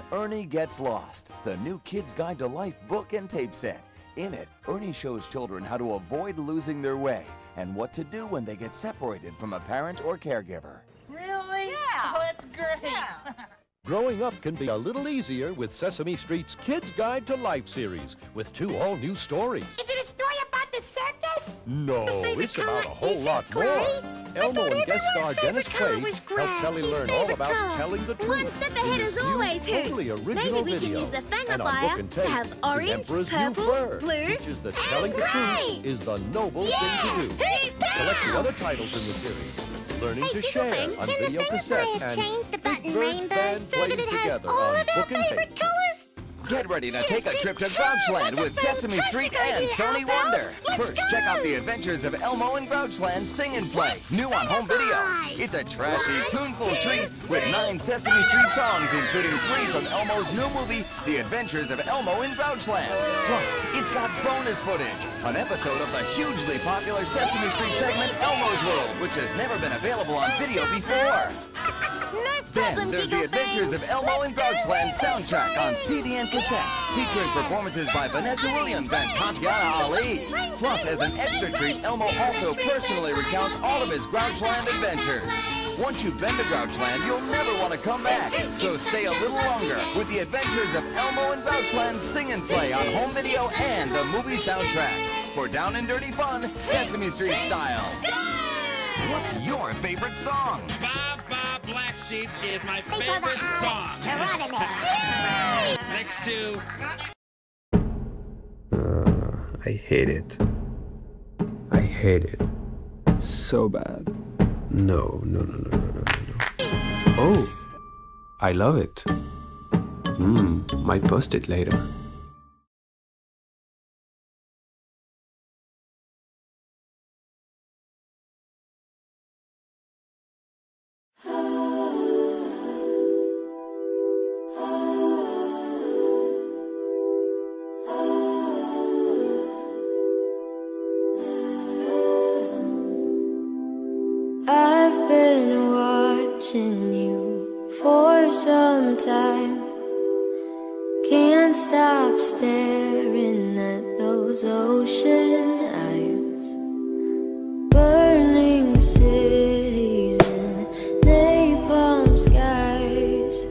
Ernie Gets Lost, the new Kid's Guide to Life book and tape set. In it, Ernie shows children how to avoid losing their way and what to do when they get separated from a parent or caregiver. Really? Yeah. Oh, that's great. Yeah. Growing up can be a little easier with Sesame Street's Kid's Guide to Life series with 2 all-new stories. Is it a story about the circus? No, favorite it's about a color whole isn't lot gray. more. Elmo and guest star Dennis color Quaid was help gray. Kelly His learn all favorite about color. telling the truth. One step ahead in is this new, always who. totally original Maybe we can video. use the And on Fangifier Book and to Tape, have the orange, Emperor's purple, new fur blue, teaches that and telling the gray. truth is the noble thing to do. Hey, Select the other titles in the series. Learning to share Gigglefang, on can the video cassette Fangifier and change the Big button Bird's rainbow Band so that plays it has together all on of our Book and favorite Tape. colors? Get ready to take a trip to Grouchland with Sesame Street and Sony Wonder. First, check out the adventures of Elmo and Grouchland Sing and Play, new on home video. It's a trashy, tuneful treat with 9 Sesame Street songs, including 3 from Elmo's new movie, The Adventures of Elmo in Grouchland. Plus, it's got bonus footage, an episode of the hugely popular Sesame Street segment Elmo's World, which has never been available on video before. Then there's the Adventures of Elmo and Grouchland soundtrack on CD and cassette, featuring performances by Vanessa Williams and Tatiana Ali. Plus, as an extra treat, Elmo also personally recounts all of his Grouchland adventures. Once you've been to Grouchland, you'll never want to come back. So stay a little longer with the Adventures of Elmo and Grouchland Sing and Play on home video and the movie soundtrack. For down and dirty fun, Sesame Street style. What's your favorite song? Baa Baa Black Sheep is my Think of favorite Alex song. Geronimo. Next to I hate it. I hate it. So bad. No. Oh, I love it. Might post it later. I've been watching you for some time. Can't stop staring at those ocean eyes. Burning cities and napalm skies.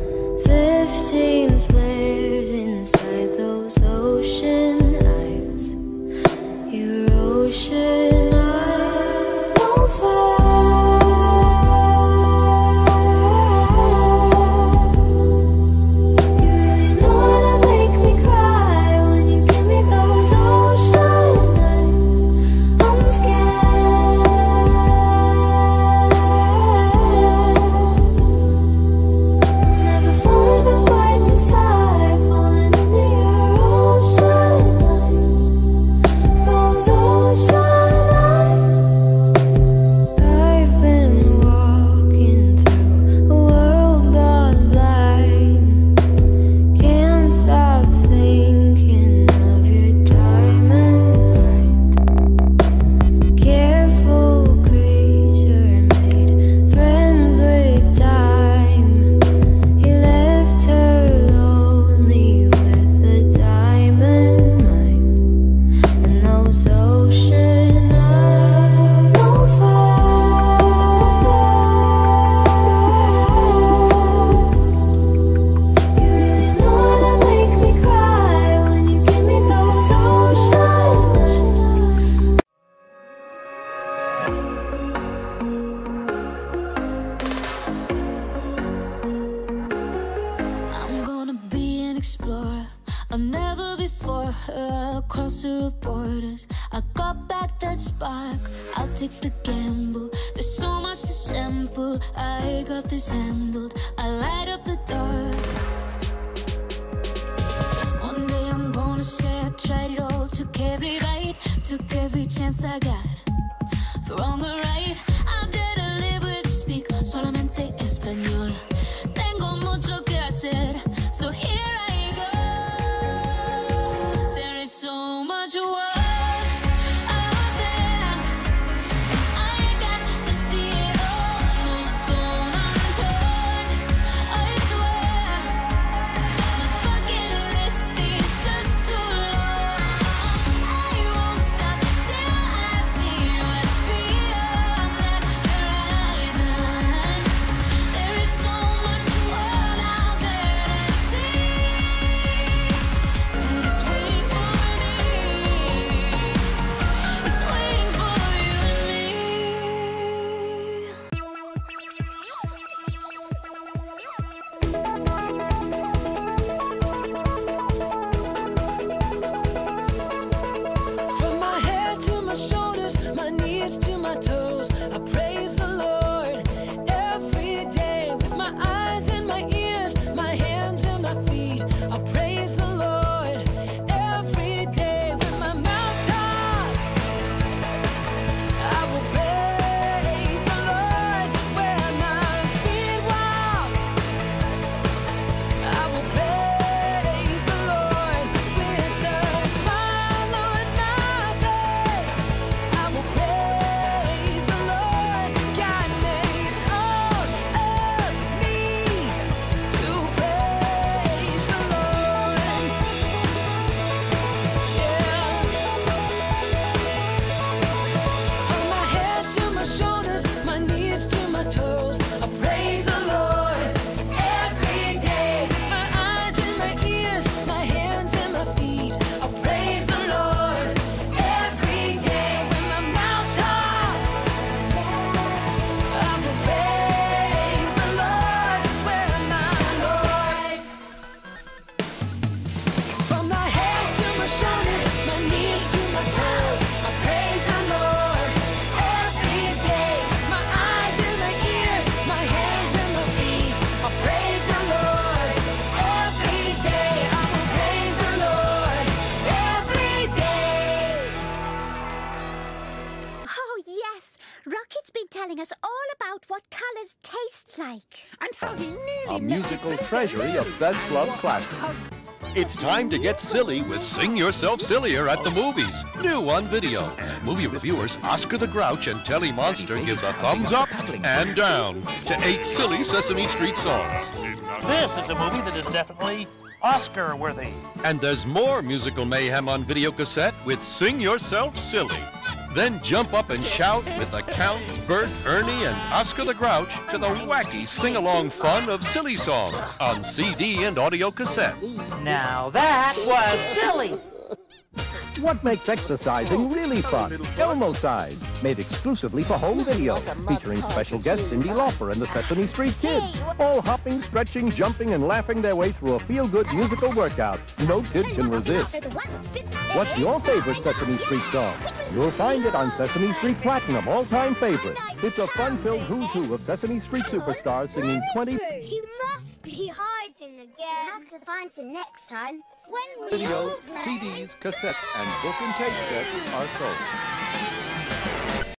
15 flares inside those ocean eyes. Your ocean eyes on fire. You really know how to make me cry when you give me those ocean eyes. I'm scared. Never falling from quite this high, falling into your ocean eyes. Those ocean eyes. I've been walking through a world gone blind. Can't stop thinking of your diamond light. Careful creature made friends with time. He left her lonely with a diamond mine. And those ocean eyes on fire. You really know how to make me cry when you give me those ocean eyes. I'm gonna be an explorer. I'll never before her, crosser of borders. I got back that spark. I'll take the gamble. There's so much to sample. I got this handled. I light up the dark. One day I'm gonna say I tried it all. Took every bite, took every chance I got. For wrong or right, I dare to live with you, speak solamente español. Tengo mucho que hacer, so here I go. There is so much work out there. I got to see it all. No stone unturned, I swear. like? And how he nearly A musical treasury of best love classics. It's time to get silly with Sing Yourself Sillier at the movies. New on video. Movie reviewers Oscar the Grouch and Telly Monster gives a thumbs up and down to 8 silly Sesame Street songs. This is a movie that is definitely Oscar-worthy. And there's more musical mayhem on video cassette with Sing Yourself Silly. Then jump up and shout with the Count, Bert, Ernie, and Oscar the Grouch to the wacky sing-along fun of silly songs on CD and audio cassette. Now that was silly. What makes exercising really fun? Elmo Size, made exclusively for home video, featuring special guest Cyndi Lauper and the Sesame Street Kids, all hopping, stretching, jumping, and laughing their way through a feel-good musical workout. No kid can resist. What's your favorite Sesame Street song? You'll find it on Sesame Street Platinum, all-time favorite. It's a fun-filled who's who of Sesame Street superstars singing 20... He must be hiding again. We'll have to find him next time. When we videos, CDs, cassettes, and book and tape sets are sold.